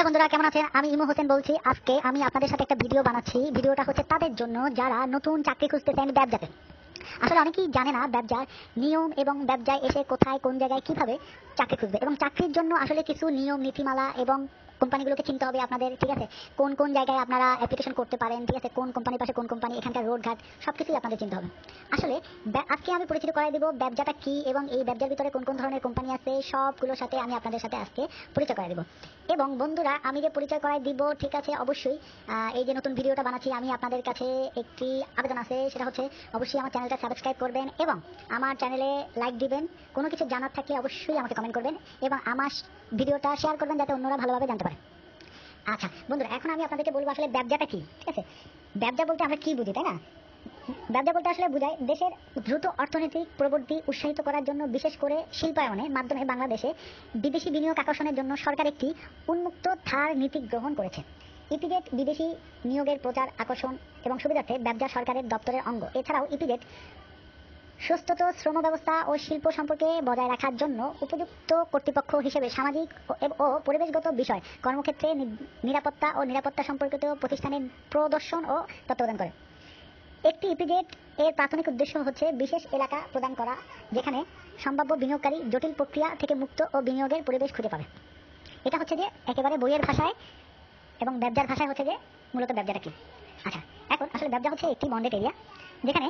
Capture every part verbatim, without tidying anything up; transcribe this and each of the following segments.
বন্ধুরা কেমন আছেন? আমি ইমো হোসেন বলছি। আজকে আমি আপনাদের সাথে একটা ভিডিও বানাচ্ছি। ভিডিওটা হচ্ছে তাদের জন্য যারা নতুন চাকরি খুঁজতেছেন ব্যবসাতে। আসলে অনেকেই জানে না ব্যবসার নিয়ম এবং ব্যবসায় এসে কোথায় কোন জায়গায় কিভাবে চাকরি খুঁজবে, এবং চাকরির জন্য আসলে কিছু নিয়ম নীতিমালা এবং কোম্পানিগুলোকে চিনতে হবে আপনাদের, ঠিক আছে? কোন কোন জায়গায় আপনারা অ্যাপ্লিকেশন করতে পারেন, ঠিক আছে? কোন কোম্পানির পাশে কোন কোম্পানি, এখানকার রোড ঘাট সব কিছুই আপনাদের চিনতে হবে। আসলে আজকে আমি পরিচিত করাই দেবো ব্যবসাটা কি এবং এই ব্যবসার ভিতরে কোন কোন ধরনের কোম্পানি আছে, সবগুলোর সাথে আমি আপনাদের সাথে আজকে পরিচয় করাই দেবো। এবং বন্ধুরা, আমি যে পরিচয় করাই দিব, ঠিক আছে, অবশ্যই এই যে নতুন ভিডিওটা বানাচ্ছি, আমি আপনাদের কাছে একটি আবেদন আছে, সেটা হচ্ছে অবশ্যই আমার চ্যানেলটা সাবস্ক্রাইব করবেন এবং আমার চ্যানেলে লাইক দিবেন। কোনো কিছু জানার থাকলে অবশ্যই আমাকে কমেন্ট করবেন এবং আমার ভিডিওটা শেয়ার করবেন যাতে অন্যরা ভালোভাবে জানতে পারে। আচ্ছা বন্ধুরা, এখন আমি আপনাদেরকে বলবো আসলে ব্যবসাটা কি, ঠিক আছে? ব্যবসা বলতে আমরা কি বুঝি, তাই না? ব্যবসা বলতে আসলে বোঝায় দেশের দ্রুত অর্থনৈতিক প্রবৃদ্ধি উৎসাহিত করার জন্য, বিশেষ করে শিল্পায়নের মাধ্যমে বাংলাদেশে বিদেশি বিনিয়োগ আকর্ষণের জন্য সরকার একটি উন্মুক্ত ধার নীতি গ্রহণ করেছে। ইপিজেড বিদেশি নিয়োগের প্রচার, আকর্ষণ এবং সুবিধার্থে ব্যবসা সরকারের দপ্তরের অঙ্গ। এছাড়াও ইপিজেড সুস্থত শ্রম ব্যবস্থা ও শিল্প সম্পর্কে বজায় রাখার জন্য উপযুক্ত কর্তৃপক্ষ হিসেবে সামাজিক ও পরিবেশগত বিষয়, কর্মক্ষেত্রে নিরাপত্তা ও নিরাপত্তা সম্পর্কিত প্রতিষ্ঠানের প্রদর্শন ও তত্ত্বাবধান করে। একটি ইপিজেড এর প্রাথমিক উদ্দেশ্য হচ্ছে বিশেষ এলাকা প্রদান করা, যেখানে সম্ভাব্য বিনিয়োগকারী জটিল প্রক্রিয়া থেকে মুক্ত ও বিনিয়োগের পরিবেশ খুঁজে পাবে। এটা হচ্ছে যে একেবারে বইয়ের ভাষায়, এবং ব্যবসার ভাষায় হচ্ছে যে মূলত ব্যবসাটা কি। আচ্ছা, এখন আসলে ব্যবসা হচ্ছে একটি বন্ডেড এরিয়া, যেখানে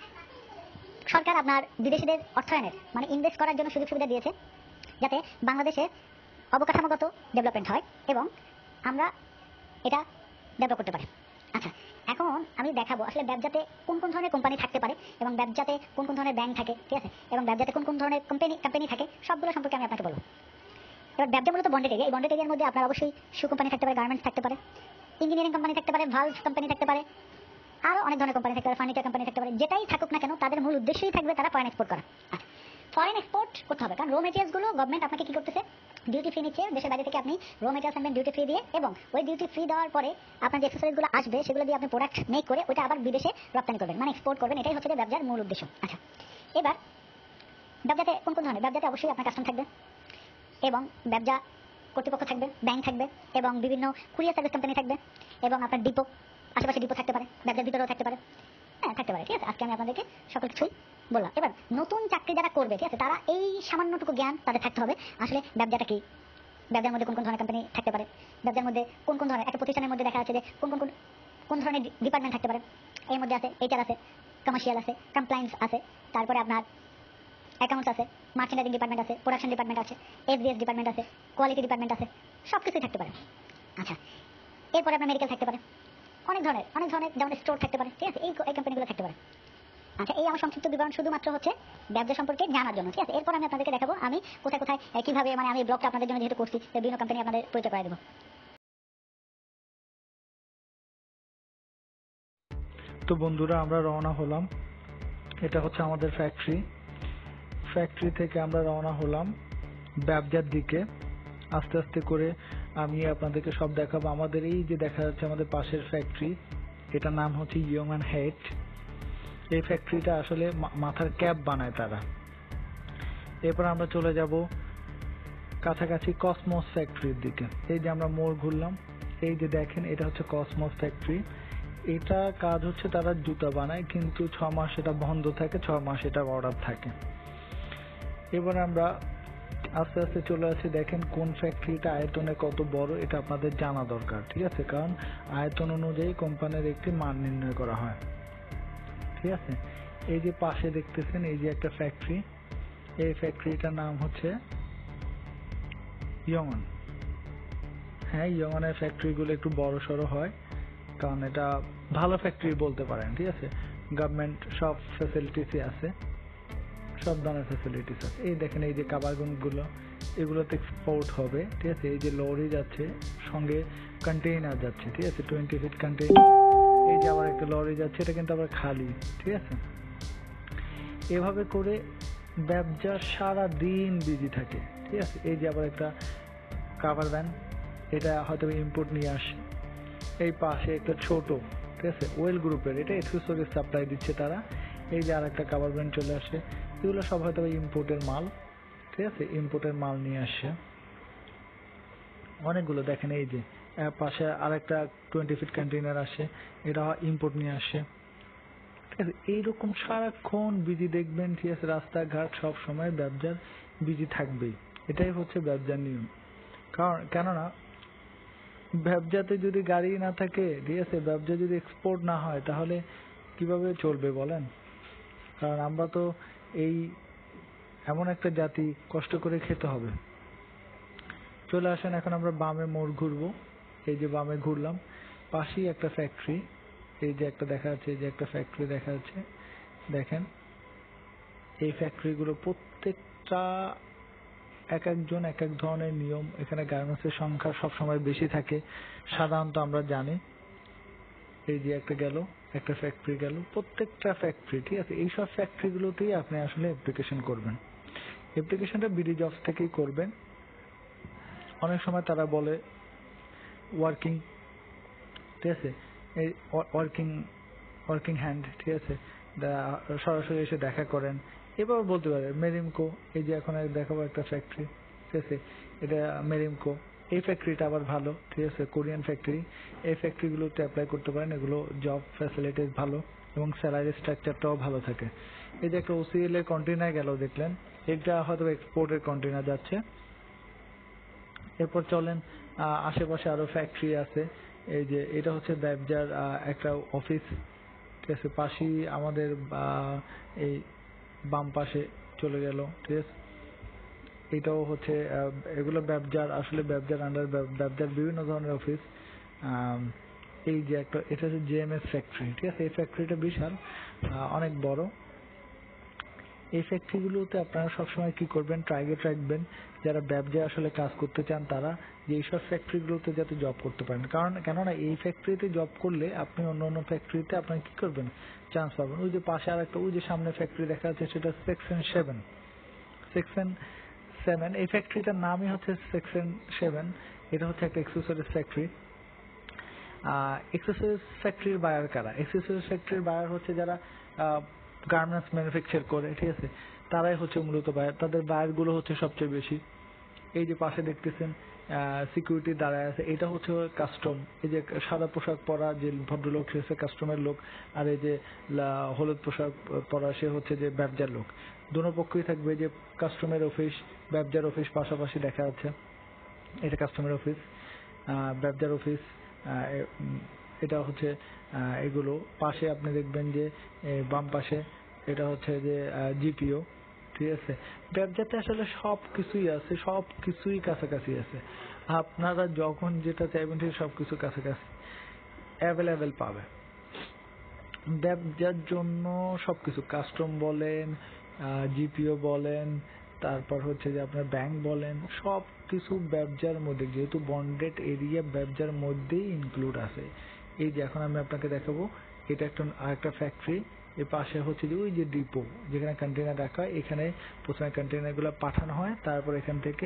সরকার আপনার বিদেশিদের অর্থায়নের মানে ইনভেস্ট করার জন্য সুযোগ সুবিধা দিয়েছে, যাতে বাংলাদেশে অবকাঠামোগত ডেভেলপমেন্ট হয় এবং আমরা এটা ডেভেলপ করতে পারি। আচ্ছা, এখন আমি দেখাবো আসলে ব্যবসাতে কোন কোন ধরনের কোম্পানি থাকতে পারে এবং ব্যবসাতে কোন কোন ধরনের ব্যাংক থাকে, ঠিক আছে? এবং ব্যবসাতে কোন কোন ধরনের কোম্পানি কোম্পানি থাকে, সবগুলো সম্পর্কে আমি আপনাকে বলবো। এবার ব্যবসা মূলত বন্ডেড এরিয়া। এই বন্ডেড এরিয়ার মধ্যে আপনার অবশ্যই শু কোম্পানি থাকতে পারে, গার্মেন্টস থাকতে পারে, ইঞ্জিনিয়ারিং কোম্পানি থাকতে পারে, ভালভ কোম্পানি থাকতে পারে, আরও অনেক ধরনের কোম্পানি থাকতে পারে, ফার্নিচার কোম্পানি থাকতে পারে। যেটাই থাকুক না কেন, তাদের মূল উদ্দেশ্যই থাকবে তারা ফরেন এক্সপোর্ট করা। আচ্ছা, ফরেন এক্সপোর্ট করতে হবে, কারণ র মেটেরিয়ালসগুলো গভর্নমেন্ট আপনাকে কি করতেছে, ডিউটি ফ্রি নিচ্ছে। দেশের বাইরে থেকে আপনি র মেটেরিয়ালস আনবেন ডিউটি ফ্রি দিয়ে, এবং ওই ডিউটি ফ্রি দেওয়ার পরে আপনার যে অ্যাক্সেসরিজগুলো আসবে সেগুলো দিয়ে আপনি প্রোডাক্ট মেক করে ওইটা আবার বিদেশে রপ্তানি করবেন, মানে এক্সপোর্ট করবেন। এটাই হচ্ছে ব্যবসার মূল উদ্দেশ্য। আচ্ছা, এবার ব্যবসাতে কোন কোন ধরনের, ব্যবসাতে অবশ্যই আপনার কাস্টম থাকবে এবং ব্যবসা কর্তৃপক্ষ থাকবে, ব্যাংক থাকবে এবং বিভিন্ন কুরিয়ার সার্ভিস কোম্পানি থাকবে, এবং আপনার ডিপো, আশেপাশে ডিপো থাকতে পারে, ব্যবসার ভিতরেও থাকতে পারে, হ্যাঁ থাকতে পারে, ঠিক আছে? আজকে আমি আপনাদেরকে সকল কিছুই বললাম। এবার নতুন চাকরি যারা করবে, ঠিক আছে, তারা এই সামান্যটুকু জ্ঞান তাদের থাকতে হবে আসলে ব্যবসাটা কি, ব্যবসার মধ্যে কোন কোন ধরনের কোম্পানি থাকতে পারে, ব্যবসার মধ্যে কোন কোন ধরনের, একটা প্রতিষ্ঠানের মধ্যে দেখা যাচ্ছে যে কোন কোন কোন ধরনের ডিপার্টমেন্ট থাকতে পারে। এর মধ্যে আছে এইচআর আছে, কমার্শিয়াল আছে, কমপ্লায়েন্স আছে, তারপরে আপনার অ্যাকাউন্টস আছে, মার্চেন্ডাইজিং ডিপার্টমেন্ট আছে, প্রোডাকশন ডিপার্টমেন্ট আছে, এফডিএস ডিপার্টমেন্ট আছে, কোয়ালিটি ডিপার্টমেন্ট আছে, সব কিছুই থাকতে পারে। আচ্ছা, এরপরে আপনার মেডিকেল থাকতে পারে, অনেক ধরনের অনেক ধরনের যেমন স্টোর থাকতে পারে, ঠিক আছে? এই এই কোম্পানিগুলো থাকতে পারে। আচ্ছা, এই আমার সংক্ষিপ্ত বিবরণ শুধুমাত্র হচ্ছে ব্যবসা সম্পর্কে জানার জন্য, ঠিক আছে? এরপর আমি আপনাদেরকে দেখাবো আমি কোথায় কোথায় কিভাবে, মানে আমি ব্লগটা আপনাদের জন্য যেহেতু করছি, বিভিন্ন কোম্পানি আপনাদের পরিচয় করে দেবো। তো বন্ধুরা, আমরা রওনা হলাম। এটা হচ্ছে আমাদের ফ্যাক্টরি। ফ্যাক্টরি থেকে আমরা রওনা হলাম ব্যবসার দিকে। আস্তে আস্তে করে আমি আপনাদেরকে সব দেখাবো। আমাদের এই যে দেখা যাচ্ছে আমাদের পাশের ফ্যাক্টরি, এটার নাম হচ্ছে ইয়ং হেড। এই ফ্যাক্টরিটা আসলে মাথার ক্যাপ বানায় তারা। এরপর আমরা চলে যাব কাছাকাছি কসমোস ফ্যাক্টরির দিকে। এই যে আমরা মোড় ঘুরলাম, এই যে দেখেন এটা হচ্ছে কসমোস ফ্যাক্টরি। এটা কাজ হচ্ছে তারা জুতা বানায়, কিন্তু ছ মাস এটা বন্ধ থাকে, ছ মাস এটা অর্ডার থাকে। এবার আমরা আস্তে আস্তে চলে আসি। দেখেন কোন ফ্যাক্টরিটা আয়তনে কত বড়, এটা আপনাদের জানা দরকার, ঠিক আছে? কারণ আয়তন অনুযায়ী কোম্পানির একটি মান নির্ণয় করা হয়, ঠিক আছে? এই যে পাশে দেখতেছেন এই যে একটা ফ্যাক্টরি, এই ফ্যাক্টরিটার নাম হচ্ছে ইয়ংন। হ্যাঁ, ইয়ংনের ফ্যাক্টরিগুলো একটু বড় সড়ো হয়, কারণ এটা ভালো ফ্যাক্টরি বলতে পারেন, ঠিক আছে? গভর্নমেন্ট সব ফ্যাসিলিটিসই আছে, সব ধরনের ফ্যাসিলিটিস আছে। এই দেখেন এই যে কাবারগুলো, এগুলোতে এক্সপোর্ট হবে, ঠিক আছে? এই যে লরি যাচ্ছে, সঙ্গে কন্টেইনার যাচ্ছে, ঠিক আছে? Twenty feet container. এই যে আবার একটা লরি যাচ্ছে, এটা কিন্তু আবার খালি, ঠিক আছে? এভাবে করে ব্যবসা সারা দিন বিজি থাকে, ঠিক আছে? এই যে আবার একটা কাভার ভ্যান, এটা হয়তো ইম্পোর্ট নিয়ে আসে। এই পাশে একটা ছোট, ঠিক আছে, ওয়েল গ্রুপের, এটা এক্সেসরিজ সাপ্লাই দিচ্ছে তারা। এই যে আর একটা কাভার ভ্যান চলে আসে, এগুলো সব হয়তো ইম্পোর্টের মাল, ঠিক আছে? ইম্পোর্টের মাল নিয়ে আসে। অনেকগুলো দেখেন, এই যে আহ, পাশে আরেকটা টোয়েন্টি ফিট কন্টেইনার আসে, এটা ইম্পোর্ট নিয়ে আসে। ঠিক আছে, এইরকম সারাক্ষণ বিজি দেখবেন। ঠিক আছে, রাস্তাঘাট সব সময় ব্যবসার বিজি থাকবেই, এটাই হচ্ছে ব্যবসার নিয়ম। কারণ কেননা ব্যবসাতে যদি গাড়ি না থাকে, ঠিক আছে, ব্যবসা যদি এক্সপোর্ট না হয় তাহলে কিভাবে চলবে বলেন? কারণ আমরা তো এই এমন একটা জাতি, কষ্ট করে খেতে হবে। চলে আসেন, এখন আমরা বামে মোড় ঘুরবো। এই যে বামে ঘুরলাম, পাশেই একটা ফ্যাক্টরি, এই যে একটা দেখা যাচ্ছে, এই যে একটা ফ্যাক্টরি দেখা যাচ্ছে। দেখেন এই ফ্যাক্টরিগুলো প্রত্যেকটা এক একজন এক এক ধরনের নিয়ম। এখানে গার্মেন্টসের সংখ্যা সবসময় বেশি থাকে সাধারণত, আমরা জানি। এই যে একটা গেল, একটা ফ্যাক্টরি গেল, প্রত্যেকটা ফ্যাক্টরি, ঠিক আছে, এইসব ফ্যাক্টরিগুলোতেই আপনি আসলে অ্যাপ্লিকেশন করবেন। অ্যাপ্লিকেশনটা বিডি জবস থেকেই করবেন। অনেক সময় তারা বলে ওয়ার্কিং, ঠিক আছে, এই ওয়ার্কিং ওয়ার্কিং হ্যান্ড, ঠিক আছে, সরাসরি এসে দেখা করেন। এবার বলতে পারে মেরিমকো, এই যে এখন দেখাবো একটা ফ্যাক্টরি, ঠিক আছে, এটা মেরিমকো। এই ফ্যাক্টরিটা আবার ভালো, ঠিক আছে, কোরিয়ান ফ্যাক্টরি। এই ফ্যাক্টরিগুলোতে অ্যাপ্লাই করতে পারেন, এগুলো জব ফ্যাসিলিটিস ভালো এবং স্যালারি স্ট্রাকচারটাও ভালো থাকে। এই যে একটা ওসিএল এর কন্টেইনার গেল দেখলেন, এটা হয়তো এক্সপোর্টের কন্টেইনার যাচ্ছে। এরপর চলেন, আশেপাশে আরো ফ্যাক্টরি আছে। এই যে এটা হচ্ছে ব্যবসার একটা অফিস, ঠিক আছে, পাশেই আমাদের এই বাম পাশে চলে গেল, ঠিক আছে। এটাও হচ্ছে এগুলো ব্যবসার, আসলে ব্যবসার আন্ডার ব্যবসার বিভিন্ন ধরনের অফিস। এই যে একটা, এটা হচ্ছে জেএমএস ফ্যাক্টরি, ঠিক আছে, এই ফ্যাক্টরিটা বিশাল, অনেক বড়। এই ফ্যাক্টরিগুলোতে আপনারা সবসময় কি করবেন, টার্গেট রাখবেন যারা ব্যবসায় আসলে কাজ করতে চান তারা, যে এইসব ফ্যাক্টরিগুলোতে যাতে জব করতে পারেন। কারণ কেননা এই ফ্যাক্টরিতে জব করলে আপনি অন্য অন্য ফ্যাক্টরিতে আপনার কি করবেন, চান্স পাবেন। ওই যে পাশে আর একটা, ওই যে সামনে ফ্যাক্টরি দেখা যাচ্ছে, সেটা সেকশন সেভেন। সেকশন সেভেন এই ফ্যাক্টরিটার নামই হচ্ছে সেকশন সেভেন। এটা হচ্ছে একটা এক্সেসরিজ ফ্যাক্টরি। এক্সেসরিজ ফ্যাক্টরির বায়ার কারা? এক্সেসরিজ ফ্যাক্টরির বায়ার হচ্ছে যারা গার্মেন্টস ম্যানুফ্যাকচার করে, ঠিক আছে, তারাই হচ্ছে মূলত বায়ার। তাদের বায়ার গুলো হচ্ছে সবচেয়ে বেশি। এই যে পাশে দেখতেছেন সিকিউরিটি দাঁড়ায় আছে, এটা হচ্ছে কাস্টম। এই যে সাদা পোশাক পরা যে ভদ্রলোক, সে হচ্ছে কাস্টমের লোক, আর এই যে হলুদ পোশাক পরা সে হচ্ছে যে ব্যবসার লোক। দুনো পক্ষই থাকবে। যে কাস্টমের অফিস, ব্যবসার অফিস পাশাপাশি দেখা যাচ্ছে, এটা কাস্টমার অফিস, ব্যবসার অফিস, এটা হচ্ছে এগুলো। পাশে আপনি দেখবেন যে বাম পাশে এটা হচ্ছে যে জিপিও, ঠিক আছে। ব্যবসাতে আসলে সব কিছুই আছে, সব কিছুই কাছাকাছি আছে। আপনারা যখন যেটা চাইবেন ঠিক সবকিছু কাছাকাছি অ্যাভেলেবেল পাবে। ব্যবসার জন্য সবকিছু, কাস্টম বলেন, জিপিও বলেন, তারপর হচ্ছে যে আপনার ব্যাংক বলেন, সব কিছু ব্যবসার মধ্যে, যেহেতু বন্ডেড এরিয়া ব্যবসার মধ্যেই ইনক্লুড আছে। এই যে এখন আমি আপনাকে দেখাবো, এটা একটা আরেকটা ফ্যাক্টরি। এর পাশে হচ্ছে যে ওই যে ডিপো, যেখানে কন্টেইনার রাখা হয়, এখানে প্রথমে কন্টেইনার গুলো পাঠানো হয়, তারপর এখান থেকে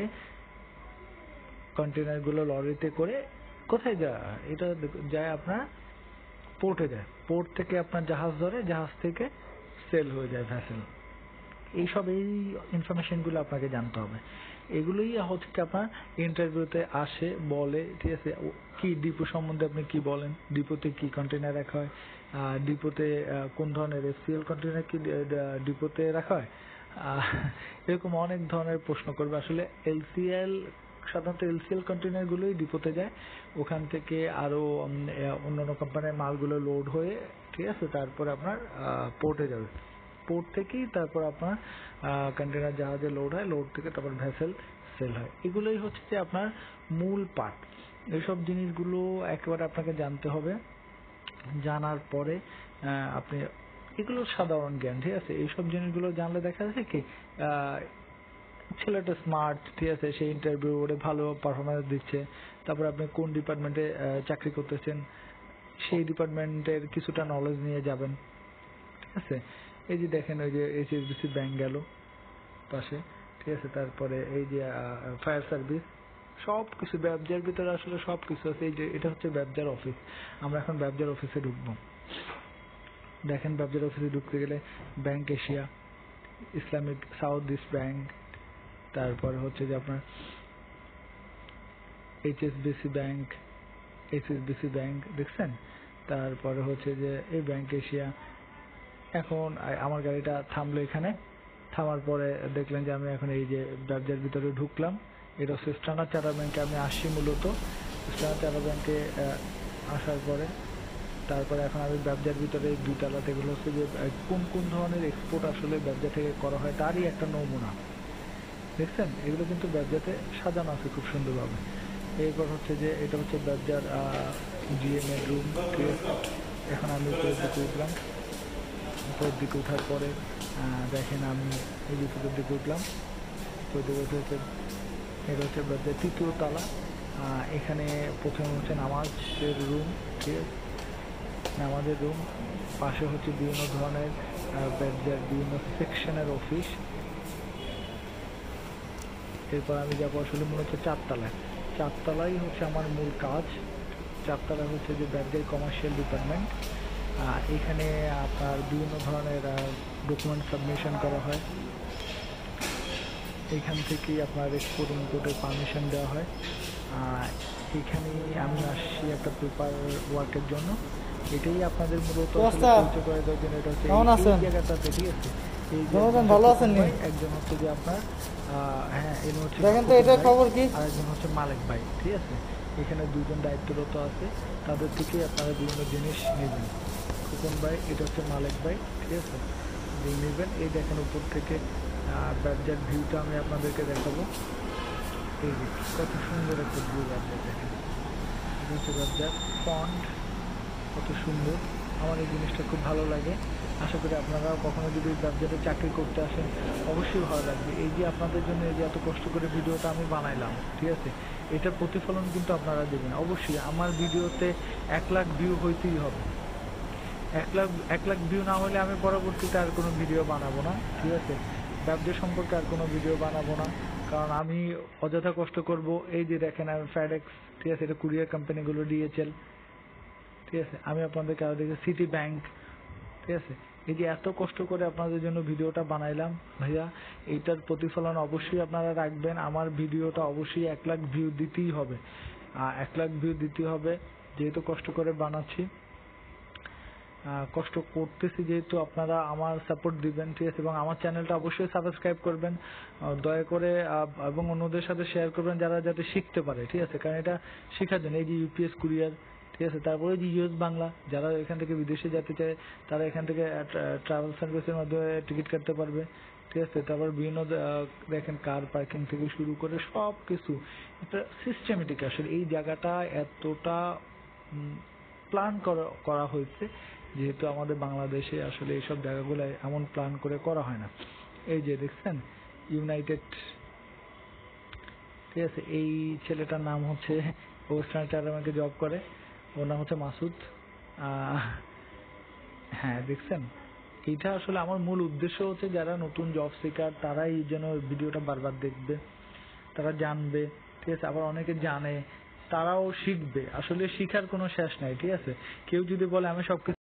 কন্টেইনার গুলো লরিতে করে কোথায় যায়, এটা যায় আপনার পোর্টে যায়। পোর্ট থেকে আপনার জাহাজ ধরে, জাহাজ থেকে সেল হয়ে যায় ভ্যাসেল। এইসব এই ইনফরমেশন গুলো আপনাকে জানতে হবে। এগুলোই হচ্ছে কি আপনার ইন্টারভিউতে আসে, বলে, ঠিক আছে, কি ডিপো সম্বন্ধে আপনি কি বলেন, ডিপোতে কি কন্টেইনার রাখা হয়, ডিপোতে কোন ধরনের এফসিএল কন্টেইনার কি ডিপোতে রাখা হয়, এরকম অনেক ধরনের প্রশ্ন করবে। আসলে এলসিএল, সাধারণত এলসিএল কন্টেইনার গুলোই ডিপোতে যায়, ওখান থেকে আরো অন্যান্য কোম্পানির মালগুলো লোড হয়ে, ঠিক আছে, তারপর আপনার পোর্টে যাবে। পোর্ট থেকেই তারপর আপনার কন্টেইনার জাহাজে লোড হয়, লোড থেকে তারপর ভেসেল সেল হয়। এগুলোই হচ্ছে যে আপনার মূল পার্ট। এইসব জিনিসগুলো একেবারে আপনাকে জানতে হবে। জানার পরে আপনি, এগুলো সাধারণ জ্ঞান, ঠিক আছে, এইসব জিনিসগুলো জানলে দেখা যাচ্ছে কি ছেলেটা স্মার্ট, ঠিক আছে, সেই ইন্টারভিউ ওরে ভালো পারফরমেন্স দিচ্ছে। তারপর আপনি কোন ডিপার্টমেন্টে চাকরি করতেছেন, সেই ডিপার্টমেন্টের কিছুটা নলেজ নিয়ে যাবেন, ঠিক আছে। এই যে দেখেন, ওই যে এইচএসবিসি ব্যাংক গেল পাশে, ঠিক আছে, তারপরে এই যে ফায়ার সার্ভিস, সব কিছু ব্যবসার ভিতরে আসলে সব কিছু আছে। এই যে এটা হচ্ছে ব্যবসার অফিস। আমরা এখন ব্যবসার অফিসে ঢুকবো। দেখেন ব্যবসার অফিসে ঢুকতে গেলে Bank Asia, Islamic South East Bank, তারপরে হচ্ছে যে আপনার এইচএসবিসি ব্যাংক, এইচএসবিসি ব্যাংক দেখছেন। তারপরে হচ্ছে যে এই ব্যাংক এশিয়া। এখন আমার গাড়িটা থামলো এখানে, থামার পরে দেখলেন যে আমি এখন এই যে ব্যবসার ভিতরে ঢুকলাম। এটা হচ্ছে স্ট্যান্ডার্ড চার্টার্ড ব্যাংকে আমি আসছি মূলত। স্ট্যান্ডার্ড চার্টার্ড ব্যাংকে আসার পরে তারপরে এখন আমি ব্যবসার ভিতরে দুই তলাতে এগুলো হচ্ছে যে কোন কোন ধরনের এক্সপোর্ট আসলে ব্যবসা থেকে করা হয় তারই একটা নমুনা দেখছেন। এগুলো কিন্তু ব্যবসাতে সাজানো আছে খুব সুন্দরভাবে। এরপর হচ্ছে যে এটা হচ্ছে ব্যবসার জিএম এর রুম। এখন আমি উপরের দিকে উঠলাম। উপরের দিকে উঠার পরে দেখেন আমি এই যে উপরের দিকে উঠলাম। উপরের দিকে উঠে হচ্ছে এটা হচ্ছে ব্যবসার তৃতীয় তলা। এখানে প্রথমে হচ্ছে নামাজের রুম, ঠিক আছে, নামাজের রুম। পাশে হচ্ছে বিভিন্ন ধরনের ব্যবসার বিভিন্ন সেকশনের অফিস। এরপর আমি যাবো আসলে মূলত চারতলায়। চারতলাই হচ্ছে আমার মূল কাজ। চারতলা হচ্ছে যে ব্যবসায়ী কমার্শিয়াল ডিপার্টমেন্ট। এখানে আপনার বিভিন্ন ধরনের ডকুমেন্ট সাবমিশন করা হয়। এখান থেকেই আপনার এক্সপোর্ট ইম্পোর্টের পারমিশন দেওয়া হয়। এখানে আমি আসছি একটা পেপার ওয়ার্কের জন্য। এটাই আপনাদের মূলত পরিচয় করে দেওয়ার জন্য। এটা হচ্ছে এই জায়গাটাতে, ঠিক আছে। এই ভালো আছেন একজন হচ্ছে যে আপনার হ্যাঁ এর হচ্ছে দেখেন তো এটা খবর কি, আর একজন হচ্ছে মালিক ভাই, ঠিক আছে। এখানে দুজন দায়িত্বরত আছে, তাদের থেকেই আপনারা বিভিন্ন জিনিস নেবেন। খোকন ভাই, এটা হচ্ছে মালিক ভাই, ঠিক আছে, দিয়ে নেবেন। এই দেখেন উপর থেকে ব্যবসার ভিউটা আমি আপনাদেরকে দেখাবো। এই যে কত সুন্দর একটা ভিউ ব্যবসা, দেখেন এটা হচ্ছে ব্যবসার ফন্ট, কত সুন্দর। আমার এই জিনিসটা খুব ভালো লাগে। আশা করি আপনারাও কখনো যদি ব্যবসাতে চাকরি করতে আসেন অবশ্যই ভালো লাগবে। এই যে আপনাদের জন্য এই যে এত কষ্ট করে ভিডিওটা আমি বানাইলাম, ঠিক আছে, এটার প্রতিফলন কিন্তু আপনারা দেবেন অবশ্যই। আমার ভিডিওতে এক লাখ ভিউ হইতেই হবে। এক লাখ এক লাখ ভিউ না হলে আমি পরবর্তীতে আর কোনো ভিডিও বানাবো না, ঠিক আছে। ব্যবসা সম্পর্কে আর কোনো ভিডিও বানাবো না, কারণ আমি অযথা কষ্ট করব। এই যে দেখেন আমি ফ্যাডেক্স, ঠিক আছে, এটা কুরিয়ার কোম্পানিগুলো, ডিএচএল, ঠিক আছে। আমি আপনাদেরকে আরো দেখি সিটি ব্যাংক, ঠিক আছে। এই যে এত কষ্ট করে আপনাদের জন্য ভিডিওটা বানাইলাম ভাইয়া, এইটার প্রতিফলন অবশ্যই আপনারা রাখবেন। আমার ভিডিওটা অবশ্যই এক লাখ ভিউ দিতেই হবে, এক লাখ ভিউ দিতেই হবে, যেহেতু কষ্ট করে বানাচ্ছি, কষ্ট করতেছি যেহেতু আপনারা আমার সাপোর্ট দিবেন, ঠিক আছে। এবং আমার চ্যানেলটা অবশ্যই সাবস্ক্রাইব করবেন দয়া করে, এবং অন্যদের সাথে শেয়ার করবেন যারা যাতে শিখতে পারে, ঠিক আছে, কারণ এটা শেখার জন্য। এই যে ইউপিএস কুরিয়ার, ঠিক আছে, তারপরে যে ইউএস বাংলা, যারা এখান থেকে বিদেশে যেতে চায় তারা এখান থেকে ট্রাভেল সার্ভিসের মাধ্যমে টিকিট কাটতে পারবে, ঠিক আছে। তারপর বিভিন্ন দেখেন কার পার্কিং থেকে শুরু করে সব কিছু একটা সিস্টেমেটিক। আসলে এই জায়গাটা এতটা প্ল্যান করা হয়েছে যেহেতু আমাদের বাংলাদেশে আসলে এইসব জায়গাগুলো এমন প্ল্যান করে করা হয় না। এই যে দেখছেন ইউনাইটেড, ঠিক আছে। এই ছেলেটার নাম হচ্ছে, ও স্ট্যান্ডার্ড আমাকে জব করে, ওর নাম হচ্ছে মাসুদ। হ্যাঁ দেখছেন, এইটা আসলে আমার মূল উদ্দেশ্য হচ্ছে যারা নতুন জব সিকার তারাই যেন ভিডিওটা বারবার দেখবে, তারা জানবে, ঠিক আছে। আবার অনেকে জানে, তারাও শিখবে। আসলে শিখার কোনো শেষ নাই, ঠিক আছে। কেউ যদি বলে আমি সবকিছু